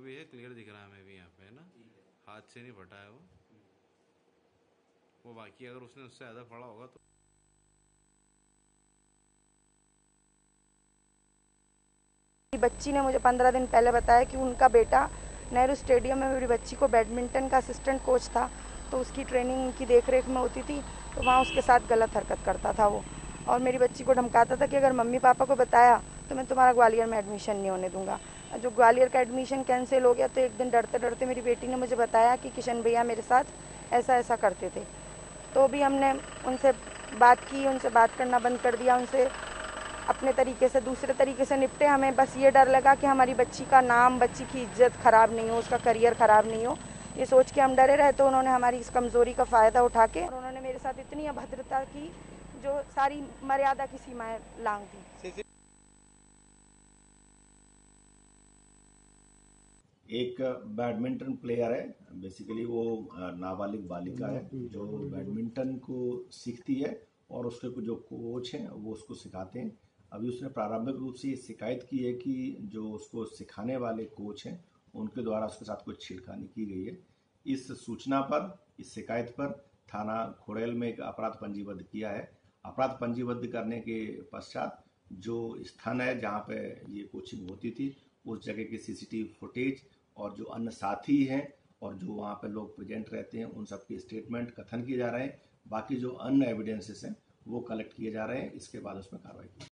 भी है, क्लियर दिख रहा है हमें भी यहाँ पे, है ना। हाथ से नहीं फटा है वो बाकी अगर उसने उससे ज़्यादा फड़ा होगा तो। बच्ची ने मुझे 15 दिन पहले बताया कि उनका बेटा नेहरू स्टेडियम में मेरी बच्ची को बैडमिंटन का असिस्टेंट कोच था, तो उसकी ट्रेनिंग उनकी देखरेख में होती थी, तो वहाँ उसके साथ गलत हरकत करता था वो, और मेरी बच्ची को धमकाता था कि अगर मम्मी पापा को बताया तो मैं तुम्हारा ग्वालियर में एडमिशन नहीं होने दूंगा। जो ग्वालियर का एडमिशन कैंसिल हो गया, तो एक दिन डरते डरते मेरी बेटी ने मुझे बताया कि किशन भैया मेरे साथ ऐसा ऐसा करते थे। तो भी हमने उनसे बात की, उनसे बात करना बंद कर दिया, उनसे अपने तरीके से दूसरे तरीके से निपटे। हमें बस ये डर लगा कि हमारी बच्ची का नाम, बच्ची की इज्जत खराब नहीं हो, उसका करियर खराब नहीं हो, ये सोच के हम डरे रहे। तो उन्होंने हमारी इस कमज़ोरी का फ़ायदा उठा के और उन्होंने मेरे साथ इतनी अभद्रता की जो सारी मर्यादा की सीमाएं लांघ दी। एक बैडमिंटन प्लेयर है, बेसिकली वो नाबालिग बालिका है जो बैडमिंटन को सीखती है और उसके जो कोच हैं वो उसको सिखाते हैं। अभी उसने प्रारंभिक रूप से ये शिकायत की है कि जो उसको सिखाने वाले कोच हैं उनके द्वारा उसके साथ कुछ छेड़खानी की गई है। इस सूचना पर, इस शिकायत पर थाना खोड़ैल में एक अपराध पंजीबद्ध किया है। अपराध पंजीबद्ध करने के पश्चात जो स्थान है जहाँ पे ये कोचिंग होती थी उस जगह की सीसीटीवी फुटेज और जो अन्य साथी हैं और जो वहाँ पे लोग प्रेजेंट रहते हैं उन सबके स्टेटमेंट कथन किए जा रहे हैं। बाकी जो अन्य एविडेंसेस हैं वो कलेक्ट किए जा रहे हैं, इसके बाद उसमें कार्रवाई की